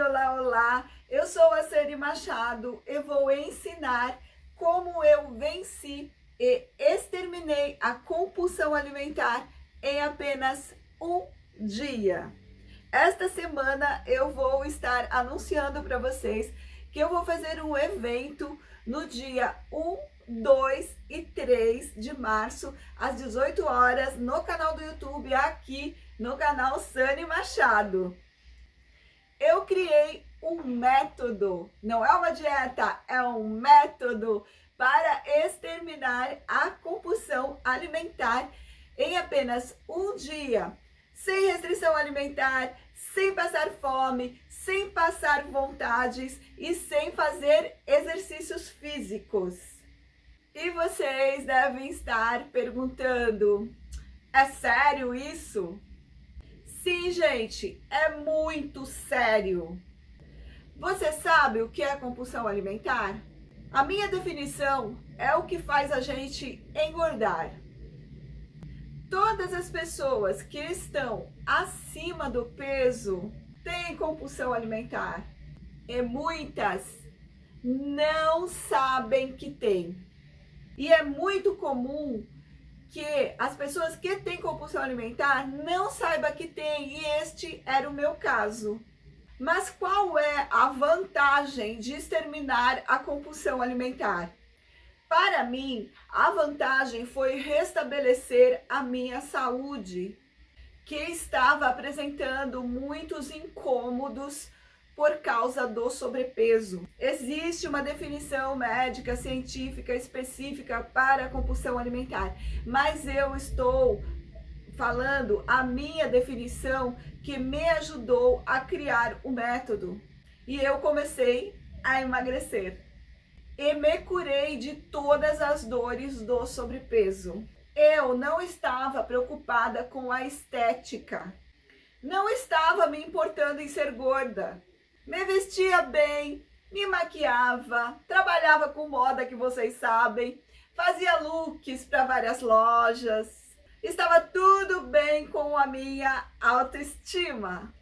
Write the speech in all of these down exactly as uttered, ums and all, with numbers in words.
olá, olá! Eu sou a Sani Machado e vou ensinar como eu venci e exterminei a compulsão alimentar em apenas um dia. Esta semana eu vou estar anunciando para vocês que eu vou fazer um evento no dia um, dois e três de março, às dezoito horas, no canal do YouTube, aqui no canal Sani Machado. Eu criei um método, não é uma dieta, é um método para exterminar a compulsão alimentar em apenas um dia, sem restrição alimentar, sem passar fome, sem passar vontades e sem fazer exercícios físicos. E vocês devem estar perguntando, é sério isso? Sim, gente, é muito sério. Você sabe o que é compulsão alimentar? A minha definição é o que faz a gente engordar. Todas as pessoas que estão acima do peso têm compulsão alimentar e muitas não sabem que têm. E é muito comum que as pessoas que têm compulsão alimentar não saibam que tem, e este era o meu caso. Mas qual é a vantagem de exterminar a compulsão alimentar? Para mim, a vantagem foi restabelecer a minha saúde, que estava apresentando muitos incômodos por causa do sobrepeso. Existe uma definição médica, científica, específica para a compulsão alimentar, mas eu estou falando a minha definição que me ajudou a criar o método. E eu comecei a emagrecer. E me curei de todas as dores do sobrepeso. Eu não estava preocupada com a estética. Não estava me importando em ser gorda. Me vestia bem, me maquiava, trabalhava com moda, que vocês sabem, fazia looks para várias lojas. Estava tudo bem com a minha autoestima.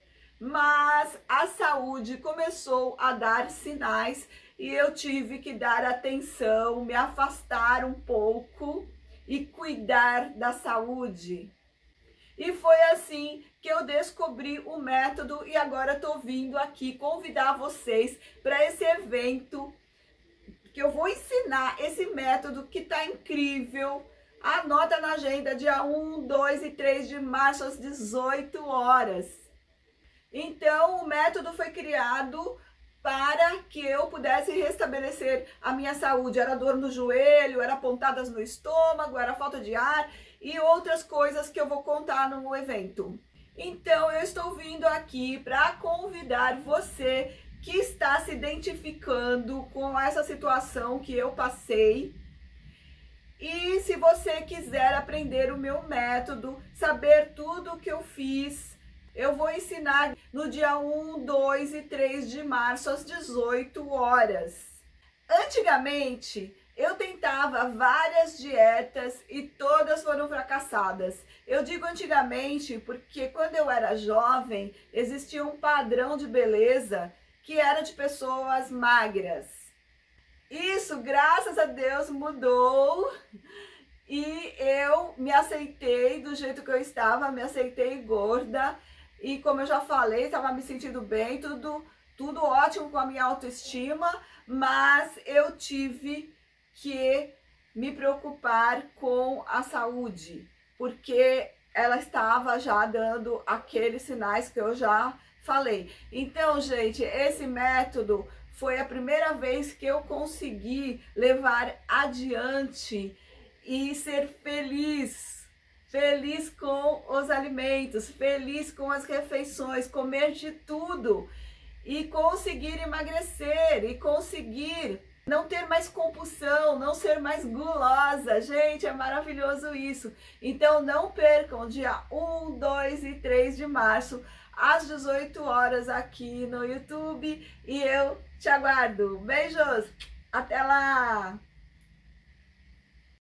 Mas a saúde começou a dar sinais e eu tive que dar atenção, me afastar um pouco e cuidar da saúde. E foi assim que eu descobri o método e agora estou vindo aqui convidar vocês para esse evento que eu vou ensinar esse método que está incrível. Anota na agenda, dia um, dois e três de março às dezoito horas. Então o método foi criado para que eu pudesse restabelecer a minha saúde. Era dor no joelho, era pontadas no estômago, era falta de ar e outras coisas que eu vou contar no evento. Então eu estou vindo aqui para convidar você que está se identificando com essa situação que eu passei. E se você quiser aprender o meu método, saber tudo o que eu fiz, eu vou ensinar no dia um, dois e três de março às dezoito horas. Antigamente, eu tentava várias dietas e todas foram fracassadas. Eu digo antigamente porque quando eu era jovem, existia um padrão de beleza que era de pessoas magras. Isso, graças a Deus, mudou e eu me aceitei do jeito que eu estava, me aceitei gorda e, como eu já falei, estava me sentindo bem, tudo, tudo ótimo com a minha autoestima, mas eu tive que me preocupar com a saúde, porque ela estava já dando aqueles sinais que eu já falei. Então, gente, esse método foi a primeira vez que eu consegui levar adiante e ser feliz. Feliz com os alimentos, feliz com as refeições, comer de tudo. E conseguir emagrecer, e conseguir não ter mais compulsão, não ser mais gulosa. Gente, é maravilhoso isso. Então não percam, dia um, dois e três de março, às dezoito horas aqui no YouTube. E eu te aguardo. Beijos, até lá!